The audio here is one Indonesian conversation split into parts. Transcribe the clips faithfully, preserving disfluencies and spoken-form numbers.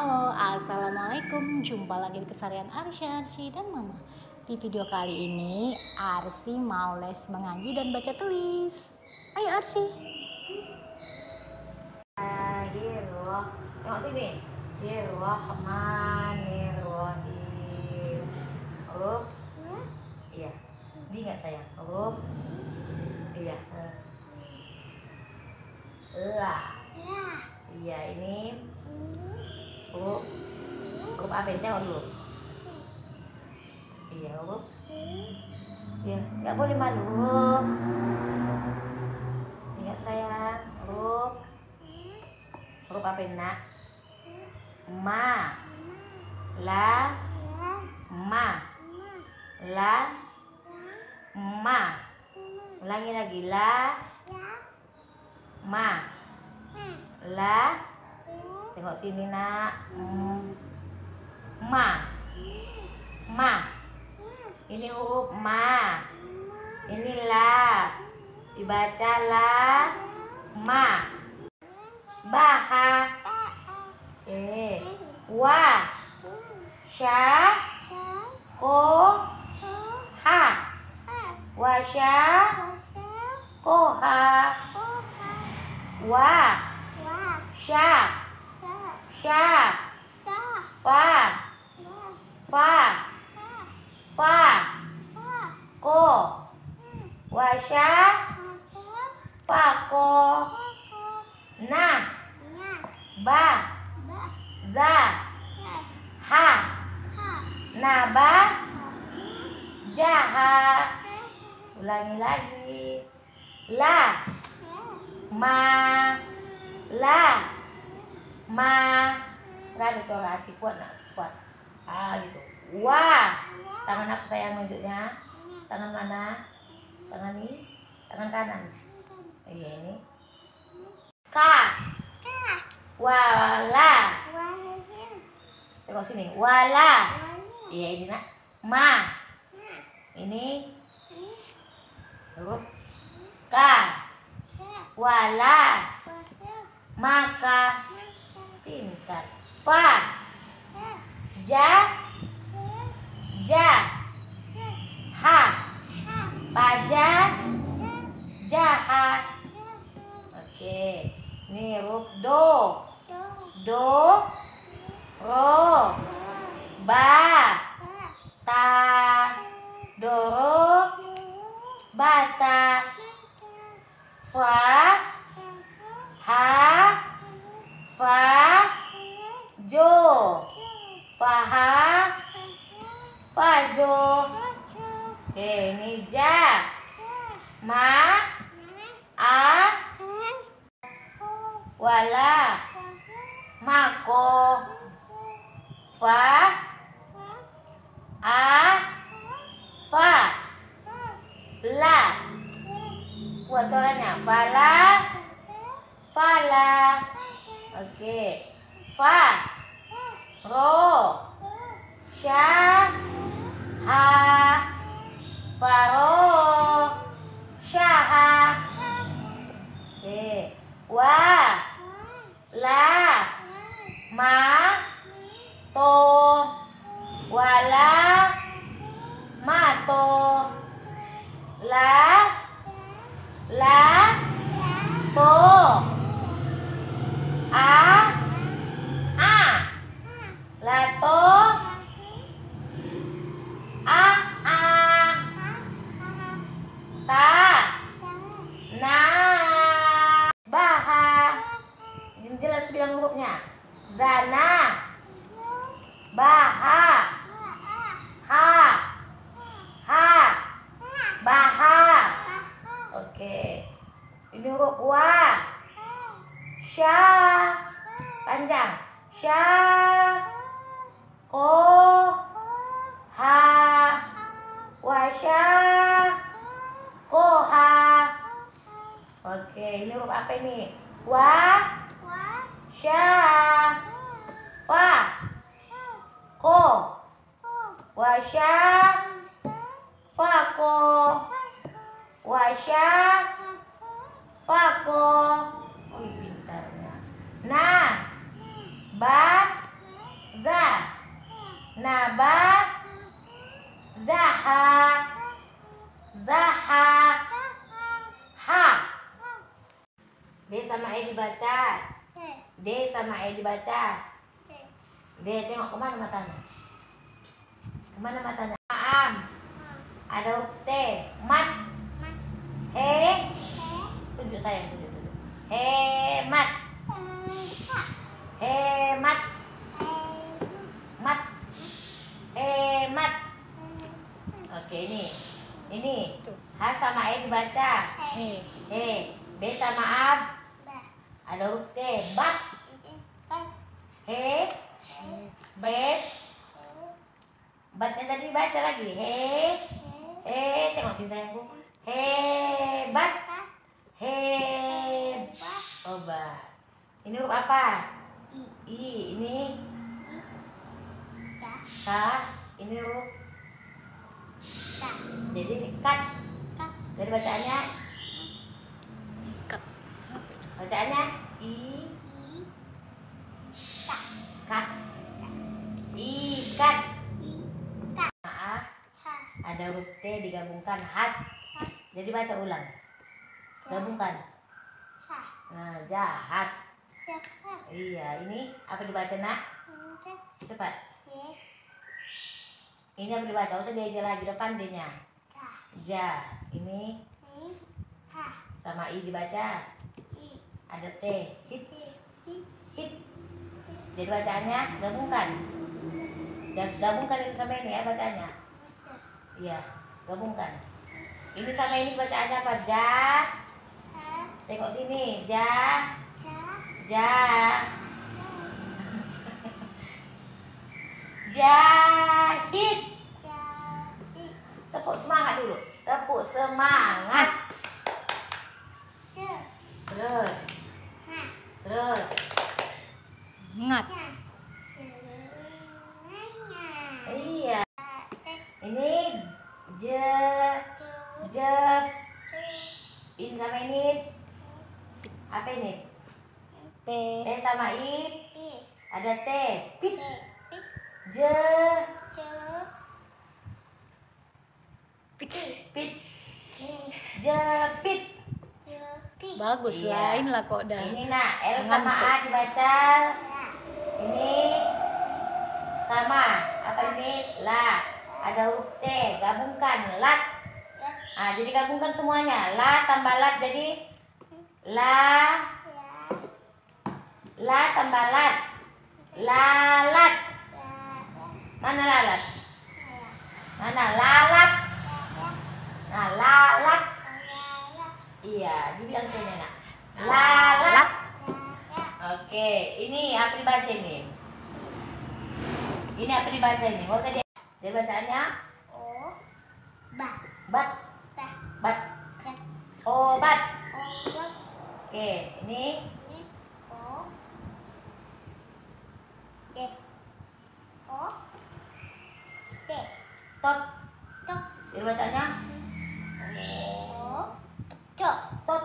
Halo, assalamualaikum. Jumpa lagi di keseharian Arsy, Arsy dan Mama. Di video kali ini Arsy mau les mengaji dan baca tulis. Ayo Arsy. Bismillahirrahmanirrahim. Tengok sini. Bismillahirrahmanirrahim. Huruf. Iya. Di nggak sayang? Huruf. Iya. La. Iya, ini huruf huruf apa ini? Tengok dulu. Iya, huruf. Iya, nggak boleh malu. Huruf. Ingat sayang, huruf. Huruf apa ini, Nak? Ma. La. Ma. La. Ma. Ulangi lagi. La. Ma. La. Tengok sini, Nak. Ma. Ma. Ini huruf ma. Ini la. Dibaca la. Ma. Baha. Eh. Wa. Sya. Ko. Ha. Wasya. Koha. Wa. Sya. Sya. Fa. Fa. Fa. Ko. Wasya. Fako. Na. Ba. Za. Ha. Naba. Jaha. Ulangi lagi. La. Ma. La. Ma. Nggak ada suara hati, kuat nak, kuat. Ah gitu. Wa. Tangan apa sayang nunjuknya? Tangan mana? Tangan ini? Tangan kanan. Iya, ini. Ka. Wala. Tengok sini. Wala. Iya, ini nak. Ma. Ini huruf ka. Wala. Maka. Pintar. Fa. Ja. Ja. Ha. Paja. Jaha. Oke. Ini huruf do. Do. Ro. Ba. Ta. Doro. Bata. Fa. Ha. Fa. Jo. Faha. Fajo. Oke, ini ja. Ma. A. Wala. Mako. Fa. A. Fa. La. Buat suaranya. Fala. Fala. Oke. Fa. Ro. Sya. Ha. Faro. Syaha. Oke. Wa. La. Ma. To. Wala. Mato. La. La. To. A. A. Lato. A. A. Ta. Na. Baha. Jelas bilang hurufnya. Zana. Baha. Ha. Ha. Baha. Oke. Ini huruf wa. Sya. Panjang. Sya. Ko. Ha. Wasya. Koha. Oke, ini huruf apa ini? Wa. Sya. Fa. Ko. Wasya. Fako. Wasya. Fako. Oh, pintarnya. Na. Ba. Naba. Zaha. Zaha. Ha. D sama E dibaca. D sama E dibaca. D, tengok kemana matanya? Kemana matanya? Am. Ada huruf T. Mat. He. Tunjuk saya, tunjuk, tunjuk. Hemat. Hemat. Mat. Hemat. Oke, ini. Ini. H sama E dibaca. He. He. B sama Ab. Ada huruf T. Bat. He. Bet. Batnya tadi baca lagi. He. He. Tengok sini sayangku. Hebat. Hebat. Obat. Ini huruf apa? I. Ini K. Ini huruf jadi ini kat. Jadi bacaannya Kat. bacaannya I. Kat. Ikat. Maaf. Ada huruf T digabungkan hat. Jadi baca ulang. Gabungkan. Nah, jahat. Iya, ini apa dibaca nak? Cepat. Ini apa dibaca? Usah dia aja lagi depan D-nya. Ja. Ini sama I dibaca. Ada T. Hit. Hit. Jadi bacaannya gabungkan. Gabungkan itu sama ini ya bacaannya. Iya, gabungkan. Ini sama ini bacaannya apa? Ja. Tengok sini. Ja. Ja. Jahit. Tepuk semangat dulu. Tepuk semangat. Terus. Terus. Ngat. Iya. Ini je. Je. Ini sama ini. Apa ini? P. P sama I. Ada T. Pit. Je. Pit. Pit. Jepit. Bagus, Iya. lain lah kok dah. Ini nak L sama A Ngantuk. dibaca. Ini sama. Apa ini? La. Ada huruf T. Gabungkan. Lat. Ah, jadi gabungkan semuanya. La tambah lat jadi la. La tambah lat. Lalat. Mana lalat? Mana lalat? Nah, lalat. Iya, dibilang T-nya nak. Lalat. Oke, ini apa dibaca ini? Ini apa dibaca ini? Mau saya dia bacaannya? Bat. Bat. Obat. Oke, ini tot. Jadi bacanya tot.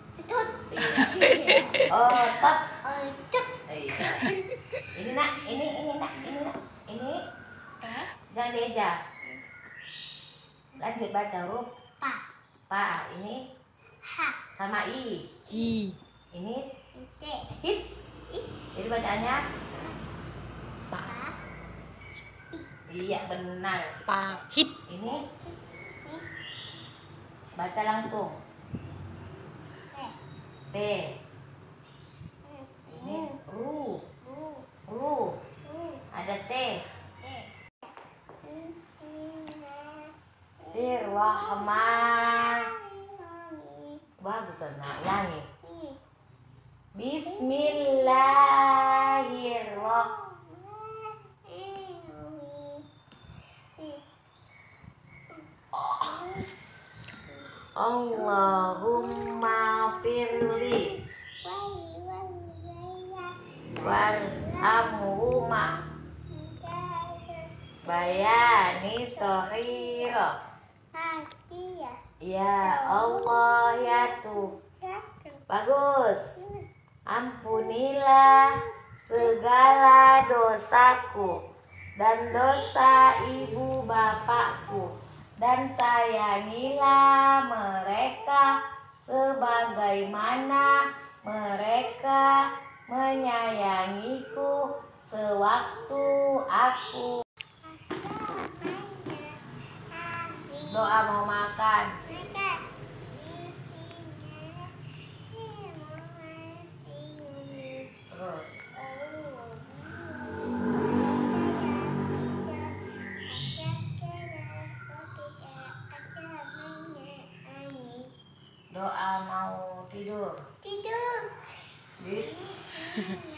Oh, tot. Iya. Ini nak, ini ini nak, ini nak, ini jangan dieja. Lanjut baca huruf pa. Ini sama i. I. Ini hit. Jadi bacaannya Pa. iya benar. Pahit. Ini baca langsung. P. Ini ru. Ru. Ada T. Tirrahman. Bagus nak. Ulangi. Bismillahirrahmanirrahim. Allahumma firli warhamhuma bayani sohiro. Ya Allah ya Tuhan. Bagus. Ampunilah segala dosaku. dan dosa ibu bapakku, dan sayangilah mereka sebagaimana mereka menyayangiku sewaktu aku. Doa mau makan. Terus. Doa mau tidur. Tidur. Bis.